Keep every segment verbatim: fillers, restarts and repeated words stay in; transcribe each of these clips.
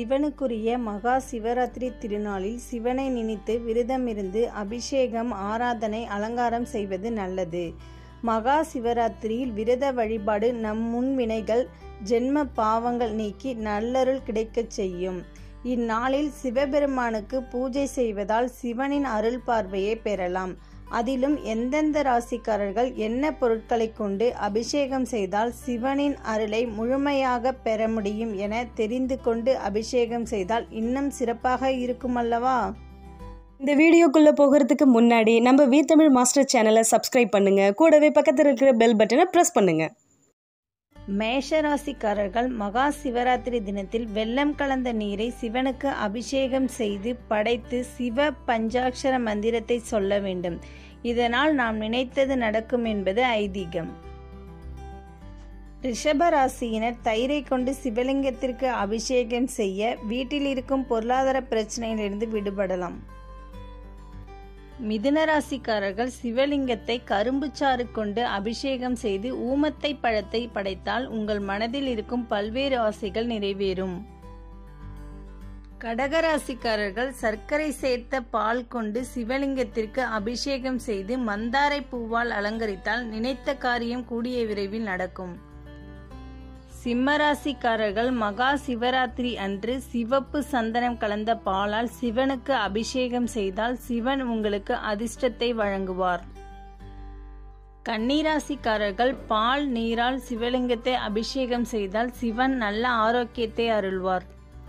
சிவனுக்குரிய மகா சிவராத்திரி திருநாளில் சிவனை நினைத்து விரதமிருந்து அபிஷேகம், ஆராதனை, அலங்காரம் செய்வது நல்லது. மகா சிவராத்திரியில் விரத வழிபாடு நம் முன்வினைகள், ஜென்ம பாவங்கள் நீக்கி நல்லருள் கிடைக்கச் செய்யும். இந்நாளில் சிவபெருமானுக்கு பூஜை செய்வதால் சிவனின் அருள் பார்வையை பெறலாம். அதிலும் எந்தெந்த ராசிக்காரர்கள் என்ன பொருட்களை கொண்டு அபிஷேகம் செய்தால் சிவனின் அருளை முழுமையாக பெற முடியும் என தெரிந்து கொண்டு அபிஷேகம் செய்தால் இன்னும் சிறப்பாக இருக்கும் அல்லவா? இந்த வீடியோக்குள்ளே போகிறதுக்கு முன்னாடி நம்ம VTamil மாஸ்டர் சேனலை சப்ஸ்கிரைப் பண்ணுங்க, கூடவே பக்கத்தில் இருக்கிற பெல் பட்டனை ப்ரெஸ் பண்ணுங்க. மேஷராசிக்காரர்கள் மகா சிவராத்திரி தினத்தில் வெல்லம் கலந்த நீரை சிவனுக்கு அபிஷேகம் செய்து படைத்து சிவ பஞ்சாட்சர மந்திரத்தை சொல்ல வேண்டும். இதனால் நாம் நினைத்தது நடக்கும் என்பது ஐதீகம். ரிஷப ராசியினர் தயிரை கொண்டு சிவலிங்கத்திற்கு அபிஷேகம் செய்ய வீட்டில் இருக்கும் பொருளாதார பிரச்சனையிலிருந்து விடுபடலாம். மிதுன ராசிக்காரர்கள் சிவலிங்கத்தை கரும்பு சாறு கொண்டு அபிஷேகம் செய்து ஊமத்தை பழத்தை படைத்தால் உங்கள் மனதில் இருக்கும் பல்வேறு ஆசைகள் நிறைவேறும். கடகராசிக்காரர்கள் சர்க்கரை சேர்த்த பால் கொண்டு சிவலிங்கத்திற்கு அபிஷேகம் செய்து மந்தாரை பூவால் அலங்கரித்தால் நினைத்த காரியம் கூடிய விரைவில் நடக்கும். சிம்மராசிக்காரர்கள் மகா சிவராத்திரி அன்று சிவப்பு சந்தனம் கலந்த பாலால் சிவனுக்கு அபிஷேகம் செய்தால் சிவன் உங்களுக்கு அதிர்ஷ்டத்தை வழங்குவார். கன்னிராசிக்காரர்கள் பால் நீரால் சிவலிங்கத்தை அபிஷேகம் செய்தால் சிவன் நல்ல ஆரோக்கியத்தை அருள்வார்.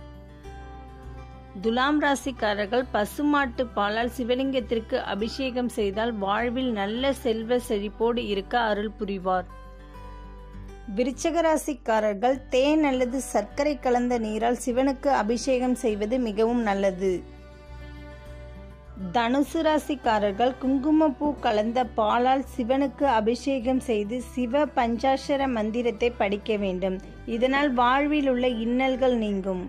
துலாம் ராசிக்காரர்கள் பசுமாட்டு பாலால் சிவலிங்கத்திற்கு அபிஷேகம் செய்தால் வாழ்வில் நல்ல செல்வ செழிப்போடு இருக்க அருள் புரிவார். விருச்சக ராசிக்காரர்கள் தேன் அல்லது சர்க்கரை கலந்த நீரால் சிவனுக்கு அபிஷேகம் செய்வது மிகவும் நல்லது. தனுசு ராசிக்காரர்கள் குங்குமப்பூ கலந்த பாலால் சிவனுக்கு அபிஷேகம் செய்து சிவ பஞ்சாட்சர மந்திரத்தை படிக்க வேண்டும். இதனால் வாழ்வில் உள்ள இன்னல்கள் நீங்கும்.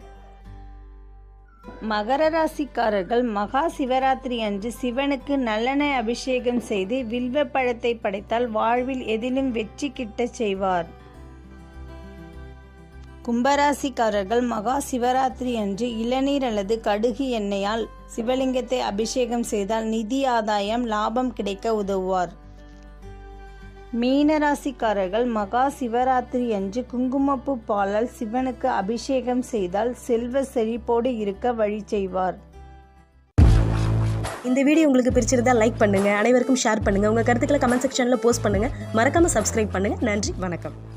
மகர ராசிக்காரர்கள் மகா சிவராத்திரி அன்று சிவனுக்கு நல்லெண்ணெய் அபிஷேகம் செய்து வில்வ பழத்தை படைத்தால் வாழ்வில் எதிலும் வெற்றி கிட்டச் செய்வார். கும்பராசிக்காரர்கள் மகா சிவராத்திரி அன்று இளநீர் அல்லது கடுகு எண்ணெயால் சிவலிங்கத்தை அபிஷேகம் செய்தால் நிதி ஆதாயம், லாபம் கிடைக்க உதவுவார். மீனராசிக்காரர்கள் மகா சிவராத்திரி அன்று குங்குமப்பூ பாலால் சிவனுக்கு அபிஷேகம் செய்தால் செல்வ செழிப்போடு இருக்க வழி செய்வார். இந்த வீடியோ உங்களுக்கு பிடிச்சிருந்தா லைக் பண்ணுங்க, அனைவருக்கும் ஷேர் பண்ணுங்க, உங்க கருத்துக்களை கமெண்ட் செக்ஷன்ல போஸ்ட் பண்ணுங்க, மறக்காம சப்ஸ்கிரைப் பண்ணுங்க. நன்றி, வணக்கம்.